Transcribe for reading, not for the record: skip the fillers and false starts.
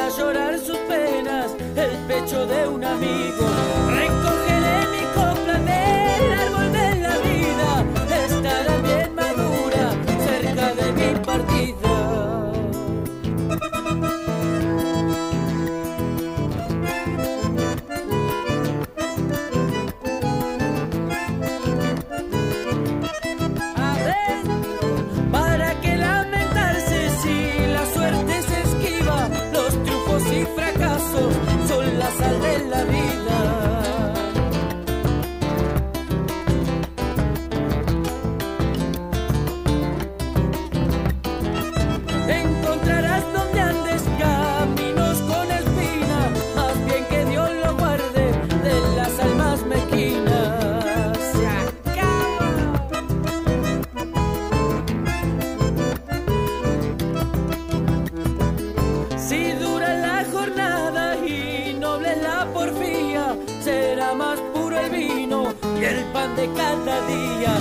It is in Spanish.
para llorar sus penas el pecho de un amigo. Recogeré mi copla del árbol de la vida, estará bien madura cerca de mi partida. Y fracasos son la sal de la vida. Encontrarás donde andes caminos con espina, más bien que Dios lo guarde de las almas mezquinas. Se acaba. Si dura la jornada y noble la porfía, será más puro el vino y el pan de cada día.